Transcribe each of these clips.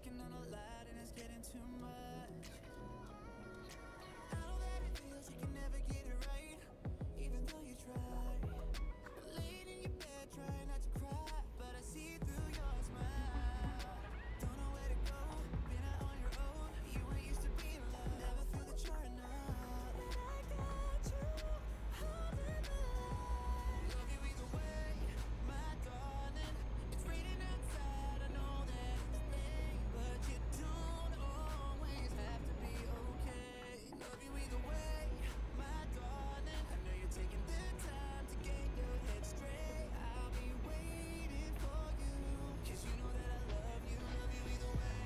working on a lot and it's getting too much. I know that it feels like you never get it right, even though you try. Laying in your bed, trying not to cry, but I see through your smile. Don't know where to go, been out on your own. You ain't used to being loved, never feel that you're enough. But I got you, holding the line. Love you either way, my darling. It's raining outside, I know that it's late, but you don't always have to be okay. Love you either way, my darling. I know you're taking the time to get your head straight. I'll be waiting for you, 'cause you know that I love you either way.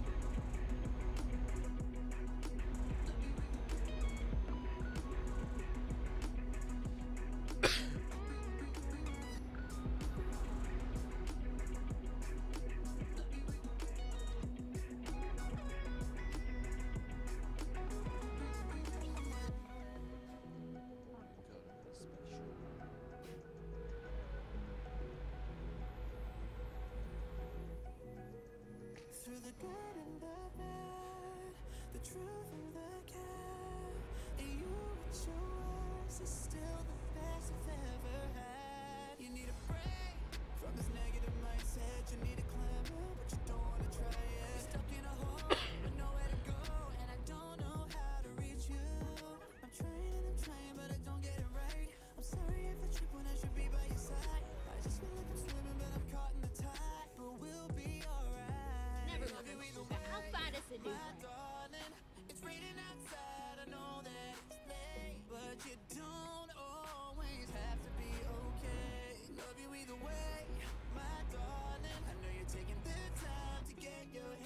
Through the good and the bad, the truth and the cap, and you at your worst is still the best I've ever had. You need a break from this negative mindset. You need to climb up, but you don't wanna try it. You're stuck in a hole with nowhere to go, and I don't know how to reach you. I'm trying, but I don't get it right. I'm sorry if I trip when I should be by your side. I just feel like I'm slipping, but I'm caught in the tide. But we'll be alright. Love you either way, How far does it do? my darling. It's raining outside, I know that it's late, but you don't always have to be okay. Love you either way, my darling. I know you're taking the time to get your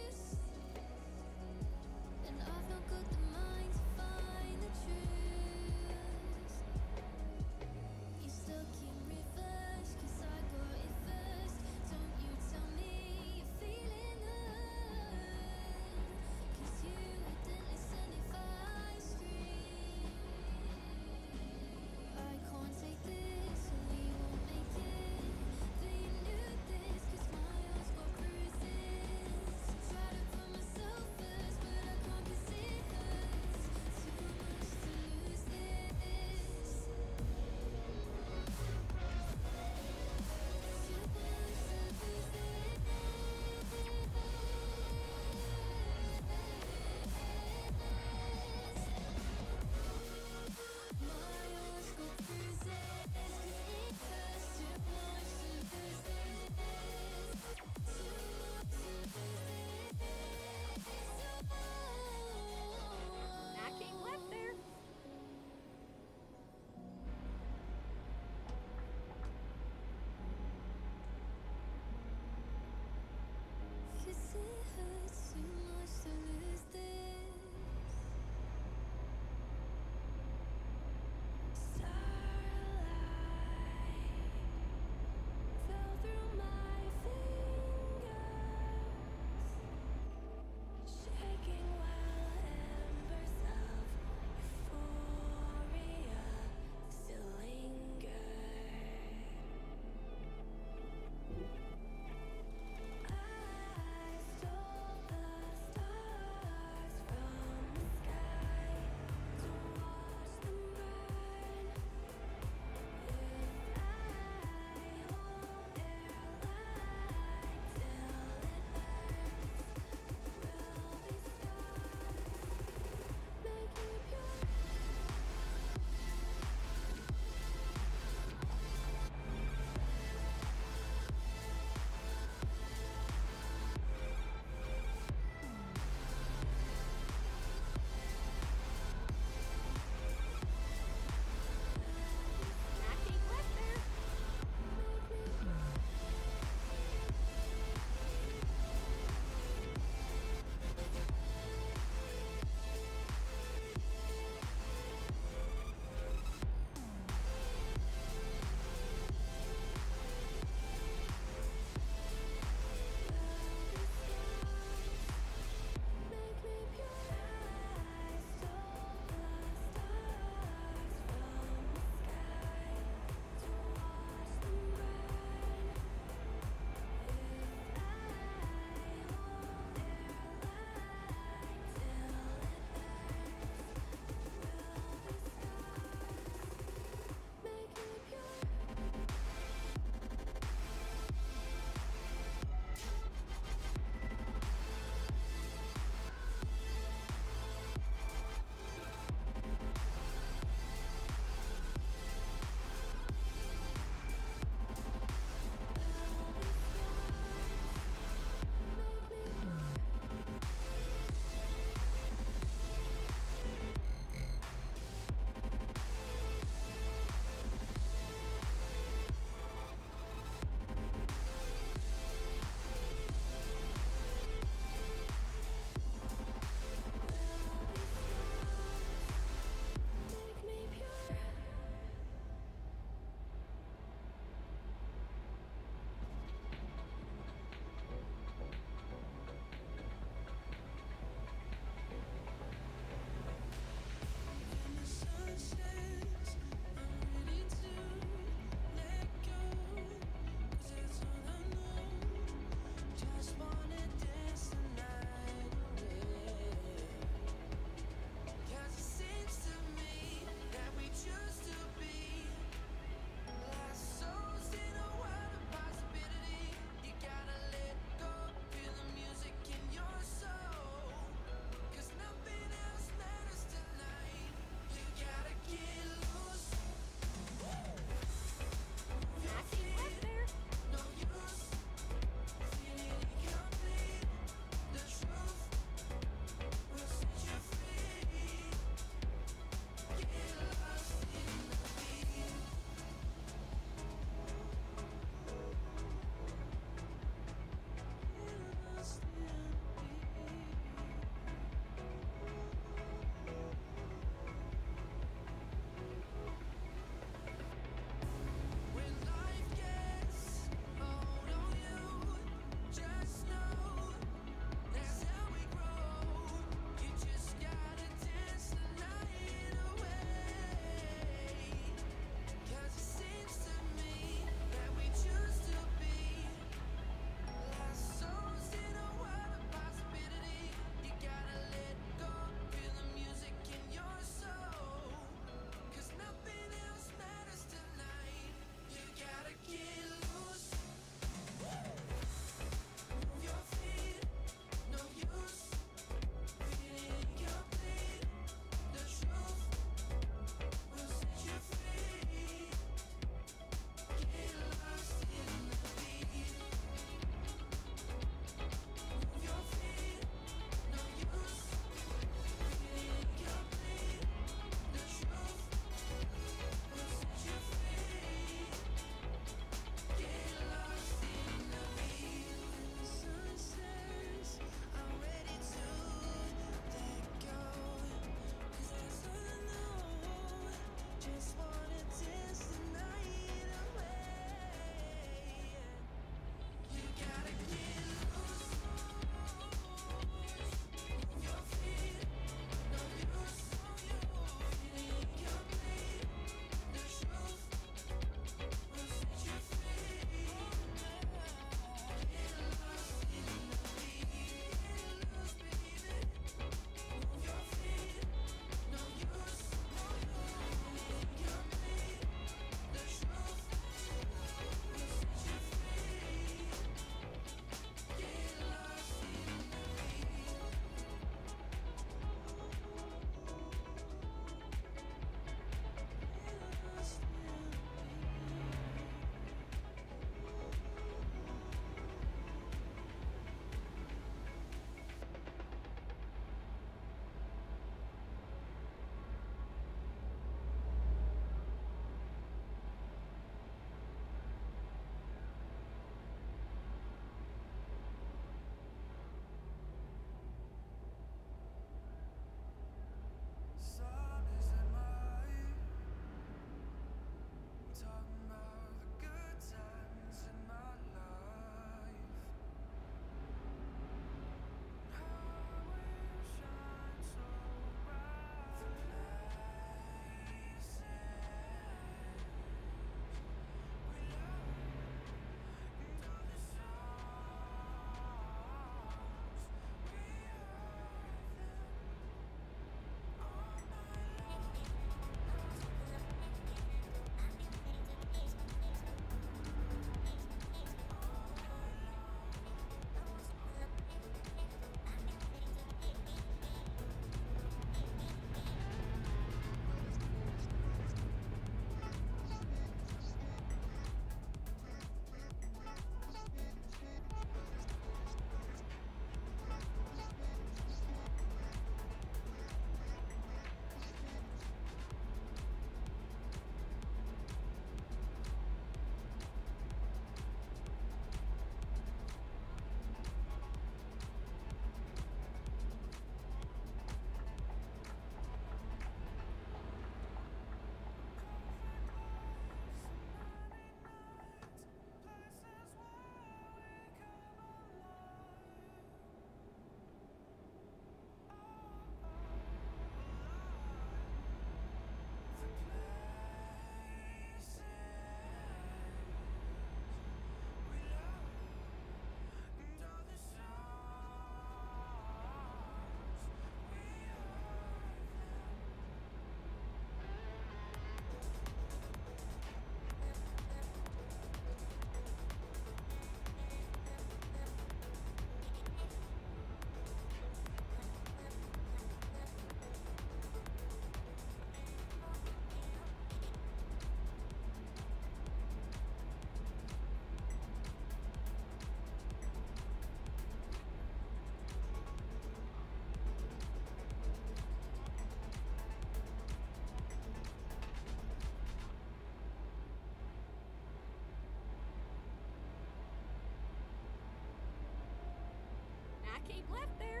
Keep left there.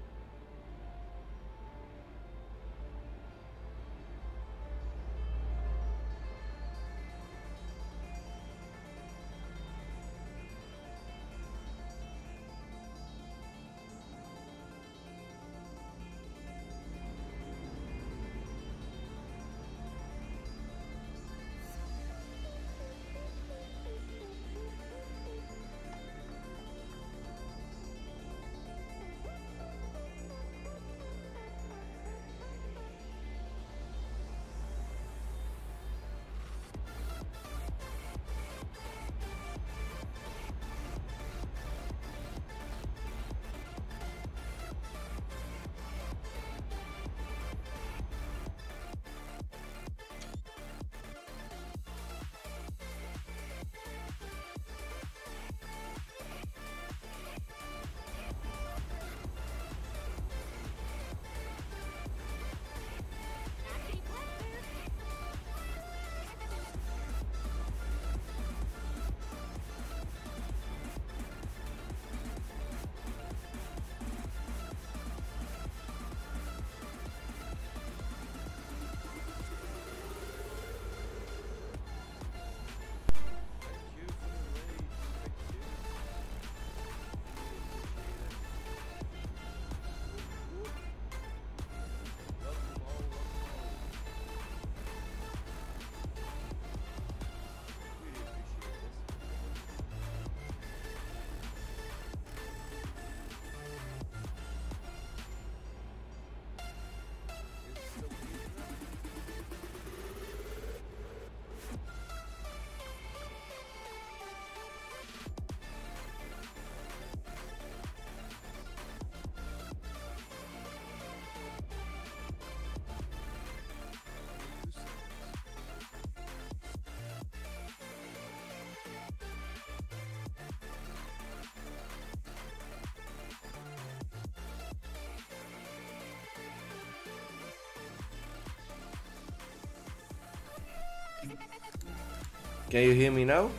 Can you hear me now?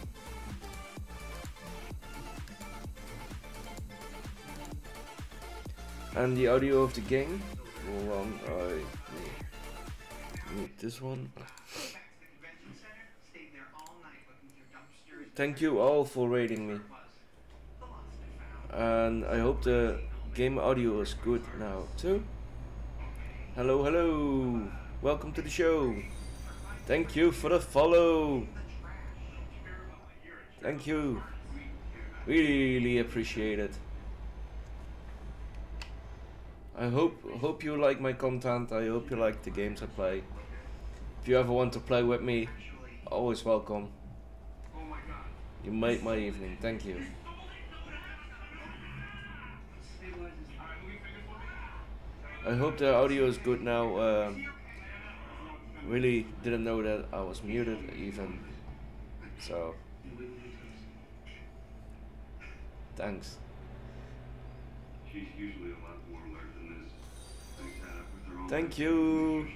And the audio of the game? Hold on, I need this one. Thank you all for rating me. And I hope the game audio is good now too. Hello, hello. Welcome to the show. Thank you for the follow. Thank you. Really appreciate it. I hope you like my content. I hope you like the games I play. If you ever want to play with me, always welcome. You made my evening. Thank you. I hope the audio is good now. Really didn't know that I was muted even. So thanks. She's usually a lot more alert than this. Thank you.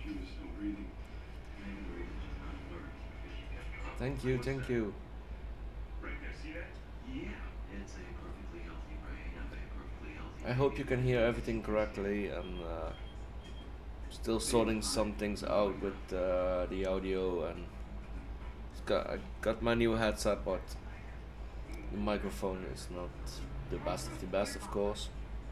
Thank you, thank you. Right there, see that? Yeah, it's a perfectly healthy brain of a perfectly healthy. I hope you can hear everything correctly. I'm still sorting some things out with the audio, and I got my new headset, but the microphone is not the best of the best, of course.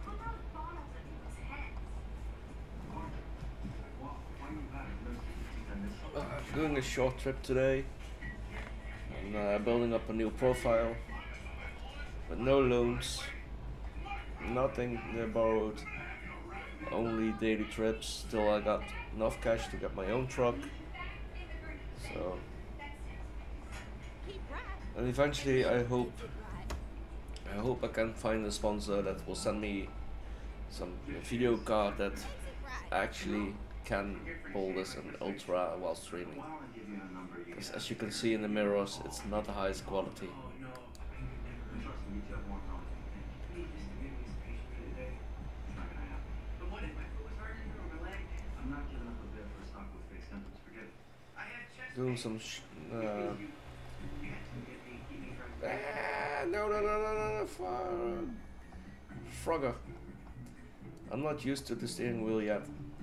Doing a short trip today. I'm building up a new profile, but no loans, nothing borrowed, only daily trips till I got enough cash to get my own truck. So, and eventually I hope I can find a sponsor that will send me some video card that actually can pull this in ultra while streaming. Because as you can see in the mirrors, it's not the highest quality. Doing some no, Frogger. I'm not used to the steering wheel yet.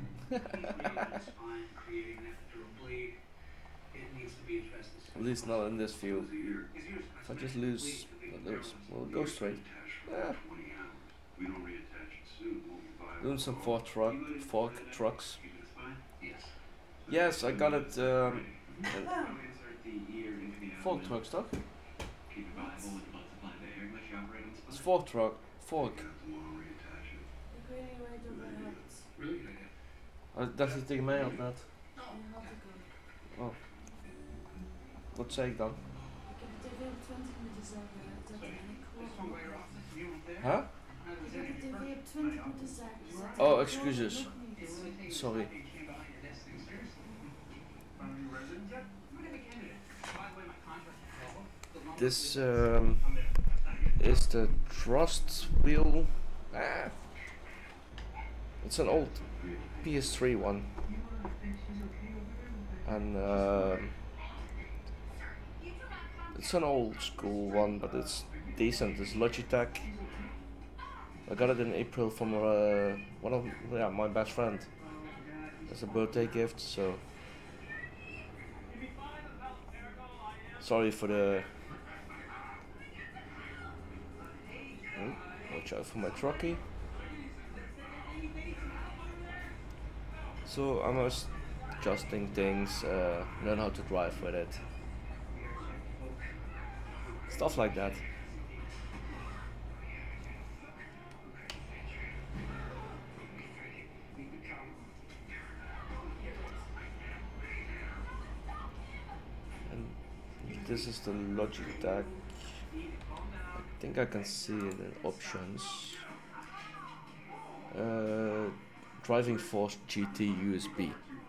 At least not in this view. If I just lose, we'll go straight. Yeah. We don't reattach it soon. We'll be viable. Doing some fork trucks. Yes. Yes, I got it. Insert the ear into the Fork abdomen. truck stuff. Keep it viable and multiply the air much you operate on the It's spine. fork truck. Fork. Tomorrow reattach it. Ik weet niet waar je het over hebt. Really good idea. Dat hij tegen mij had net. Je had ik ook. Wat zei ik dan? Ik heb de tv op 20 moeten zetten en ik hoor nog niet. Huh? Ik heb de tv op 20 moeten zetten. Oh, excuses. Sorry. This is the thrust wheel. Ah. It's an old PS3 one. And it's an old school one, but it's decent. It's Logitech. I got it in April from one of my best friend as a birthday gift. So sorry for the. Watch out for my trucky. So I'm adjusting things, learn how to drive with it. Stuff like that. And this is the Logitech. I think I can see it in options. Driving Force GT USB.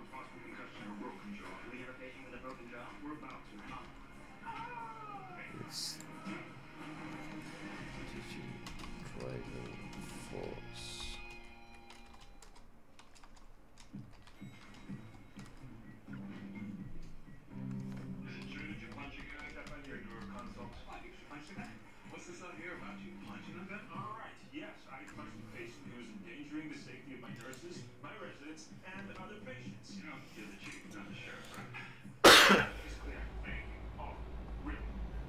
It's GT Driving Force. What's this on here about you punching them? All right. Yes, I punched a patient who was endangering the safety of my nurses, my residents, and other patients. You know, you're the chief, not the sheriff, right? It's clear. Thank you. Oh, really?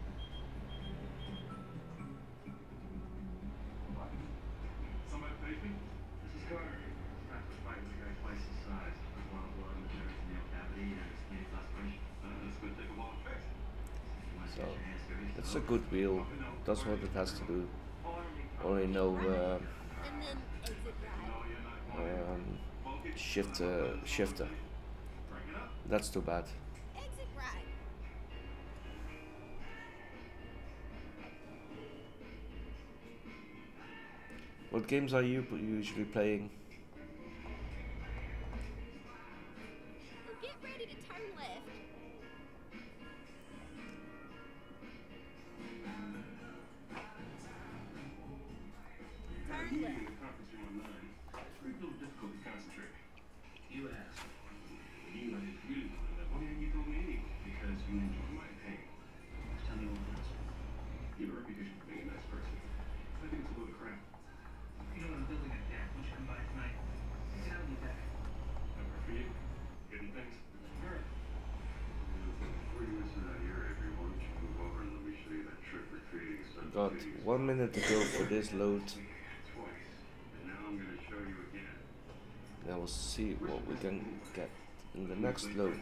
What? Somebody pays me? This is Carter. Practice fighting the guy twice his size. There's one blood in the peritoneal cavity and skinny laceration. That's gonna take a while to fix. You might So get your hands dirty. it's a good wheel. Does what it has to do. Only no And then exit right. shifter. Bring it up. That's too bad. Exit right. What games are you usually playing? Get ready to turn left. Turn left. Conference room online. It's pretty little difficult to concentrate. You asked. You know, you really wanted that. Why didn't you tell me anyway? Because you enjoy my pain. Tell me what else. You have a reputation for being a nice person. I think it's a load of crap. You know, I'm building a deck. Why don't you come by tonight? Get out of your deck. That work for you? Getting things? Sure. Before you miss it out here, everyone, you move over and let me show you that trick or treating stuff. Got 1 minute to go for this load. Twice. And now I'm gonna show you again. Then we'll see what we can get in the next load.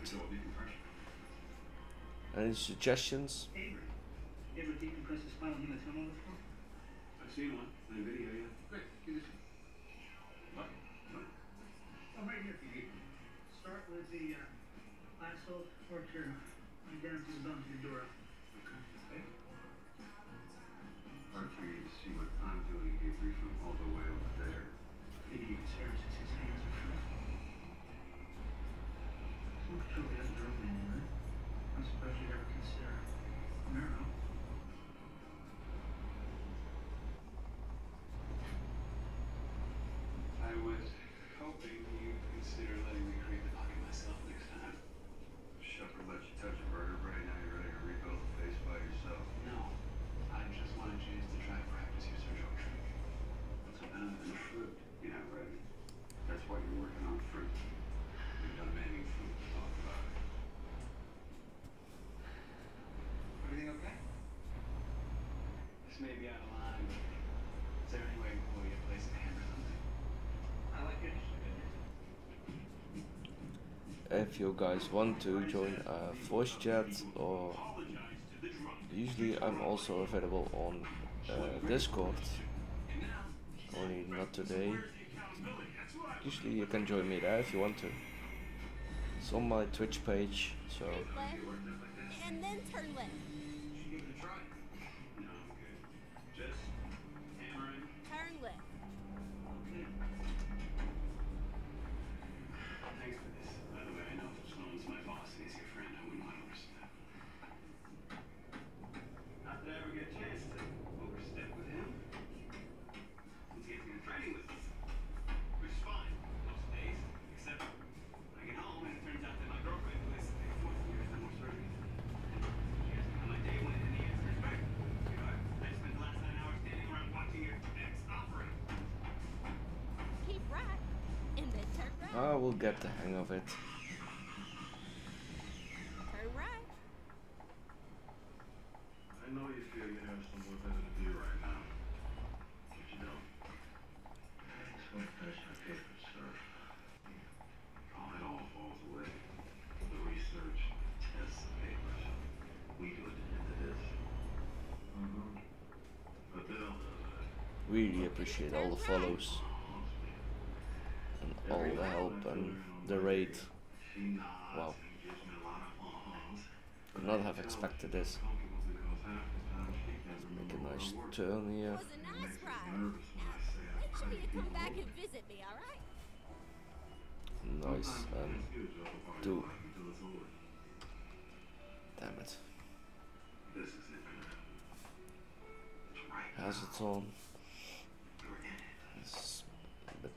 Any suggestions? Avery. You ever decompress a spinal hematoma before? I've seen one in a video, yeah. Great, give this. What? What? Oh, right here for you. Start with the lasso arterial. Right down to the bone to the dura. Okay. Hard for you to see what I'm doing, Avery, from all the way over there. Maybe you can serve since his hands are free. Some control the other drone in, right? I'm surprised you'd ever consider neuro. I was hoping you'd consider letting me create the pocket myself next time. Shepherd let you touch a vertebrae, now you're ready to rebuild may be out of line, but is there any way we get a place to hammer something? I like it. If you guys want to join a voice chat, or usually I'm also available on Discord, only not today. Usually you can join me there if you want to. It's on my Twitch page, so Left, and then turn left. Give it a try. No, I'm good. Just hammering. Turn left. Thanks for this. By the way, I know if Sloan's my boss and he's your friend, I wouldn't want to overstep. Not that I ever get a chance to overstep with him. He's getting in fighting with us. Which is fine, most days. Except I get home and it turns out that my girlfriend, who is 4 years, no more surgery. She asked me how my day went, and the answer is right. You know, I spent the last 9 hours standing around watching your ex operate. Keep right, and then turn right. I will get the hang of it. Turn right. I know you feel you have somewhere better to be right now, but you don't. It's what passion I pay for, sir. It all falls away. The research, tests, the papers. We do it at the end of this. But Bill does it. Really appreciate all the follows and all the help and the raid. She nods Wow. and gives me a lot of uh-huhs. Could not have expected this. Comfortable because half the time she can't Make remember a nice what I work. turn It here. was a nice ride. Nervous when I say I Make sure praise you come people. back and visit me, alright? Nice. Sometimes you just jump apart do. your life until it's over. Damn it. This is it, man. It's right Has now. it on? You're in it. It's a bit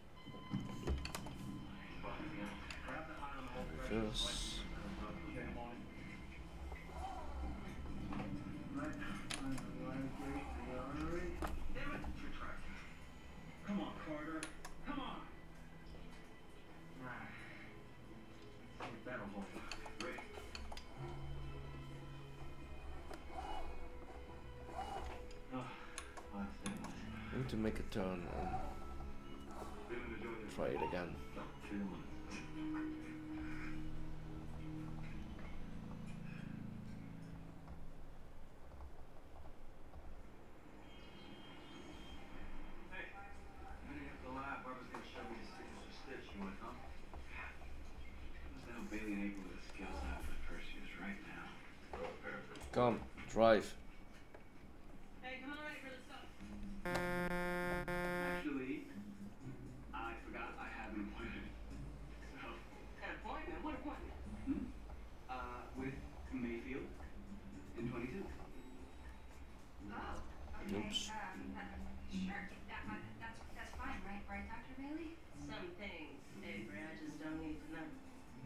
Grab the eye on the whole reverse. Right on the library, the artery. Damn it, you're tracking. Come on, Carter. Come on. That'll hold. Great. I need to make a turn and try it again. Hey, meeting at the lab. Barbara's gonna show me the stickers of Stitch. You want to come? Comes down Bailey and April with the skills out for Perseus right now. Come, drive. Hey, come on, ready for the stuff. Actually, I forgot I have an appointment. So, An appointment? What appointment? with Mayfield in 22. Oh, okay. Oops. Sure. That's fine, right? Right, Dr. Bailey? Some things, Avery, I just don't need to know.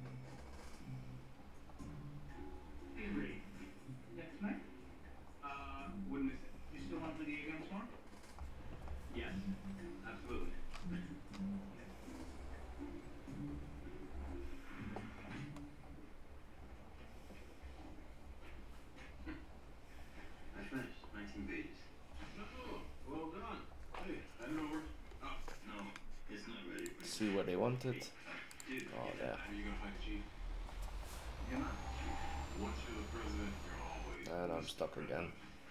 Avery, next night? Wouldn't miss it. You still want to play the game tomorrow? Yes, absolutely. I finished 19 pages. Oh, well done. Hey, hand it over. Oh, no, it's not ready for See what they wanted. Dude, Oh, there. Are you gonna fight the chief? you're not. Once you're the president, you're always. And I'm stuck again.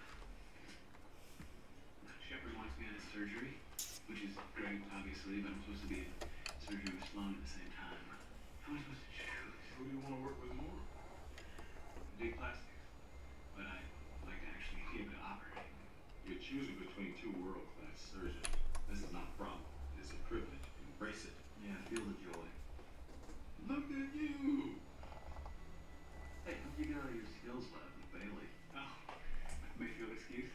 Shepard wants me at his surgery, which is great, obviously, but I'm supposed to be at surgery with Sloan at the same time. How am I supposed to choose? Who do you want to work with more? Big plastics. But I like to actually be able to operate. You're choosing between two world-class surgeons. This is not a problem. It's a privilege. Embrace it. Yeah, feel the joy. Look at you. Hey, how'd you get out of your skills lab with Bailey? Oh, Mayfield excuse?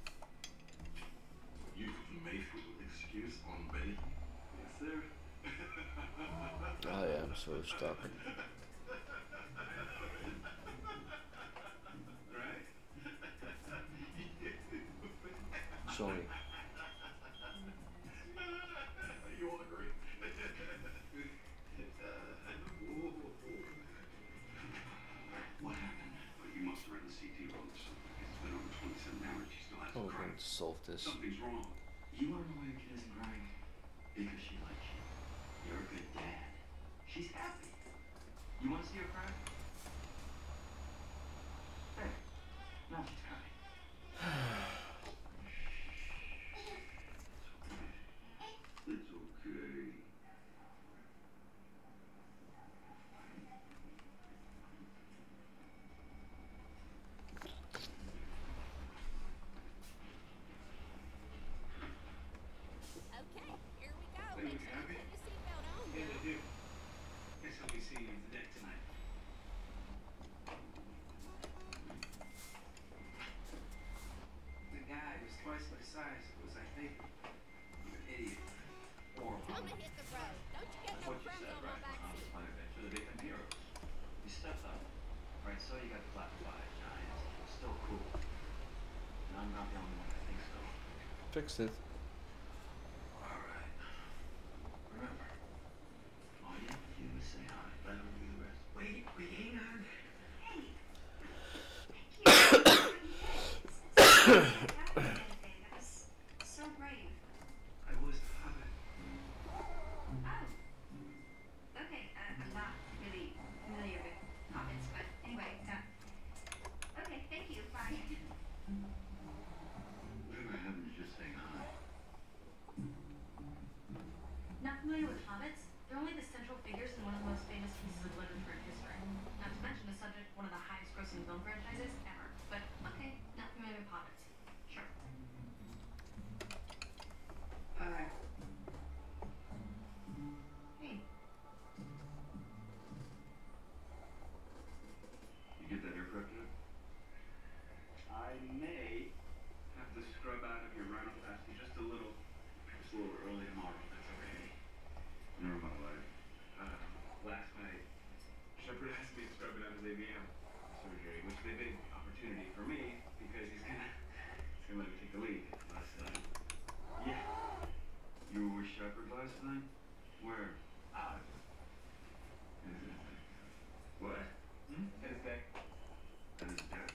You Mayfield excuse on Betty. Yes, sir. I am so stuck. Right? Sorry. You all agree? What happened? Well, you must have read the CT roll or something. It's been over 27 hours. She still has How are we going to solve this? Something's wrong. You wanna know why your kid isn't crying? Because she likes you. You're a good dad. She's happy. You wanna see her cry? There. Now she's crying. It's okay. Okay, here we go. Hey, Make you sure you happy? put your seatbelt on. Yeah, Bill. they do. Guess I'll be seeing you at the deck tonight. The guy was twice my size. Was I think? You're an idiot. Or Tell me to hit the road. Don't you get that's no what you crumbs said, on my right? back On seat. this adventure, they become heroes. You stepped up. Right, so you got clapped by giants. Still cool. And I'm not the only one that thinks so. Fixed it. Alright. Remember, all you have to do is say hi. Let her do the rest. Wait, hang on. That was so brave. I was the hobbit. Oh. Okay, I'm not really familiar with hobbits, but anyway, okay, thank you, bye. Whatever happened to just saying hi? Not familiar with hobbits? They're only the central figures in one of the most famous pieces of literature in history. Not to mention the subject of one of the highest grossing film franchises ever. But okay, not familiar with hobbits. Sure. Alright. Hey. You get that haircut yet? I may have to scrub out of your rhinoplasty just a little. It's a little early tomorrow. That's okay. Never mind, life. Last night, Shepard asked me to scrub it out his ABM surgery, which is a big opportunity for me because he's gonna let me take the lead. Last night. Yeah. You were with Shepard last night? Where? In his deck. What? In his deck. In his deck?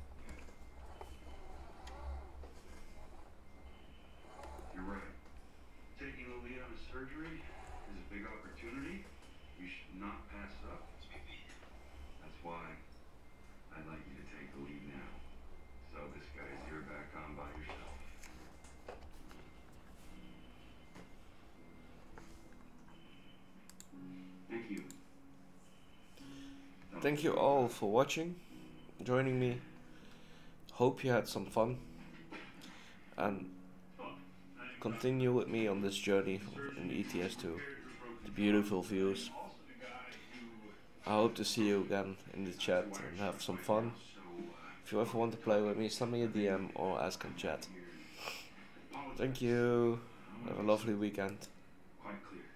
You're right. Taking the lead on a surgery is a big opportunity. You should not pass up. That's why I'd like you to take the lead now. So this guy's you're back on by yourself. Thank you. Thank you all for watching, joining me. Hope you had some fun and continue with me on this journey in ETS2. The beautiful views. I hope to see you again in the chat and have some fun. If you ever want to play with me, send me a DM or ask in chat. Thank you. Have a lovely weekend. Quite clear.